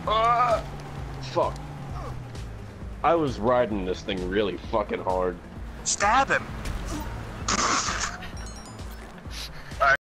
Fuck. I was riding this thing really fucking hard. Stab him.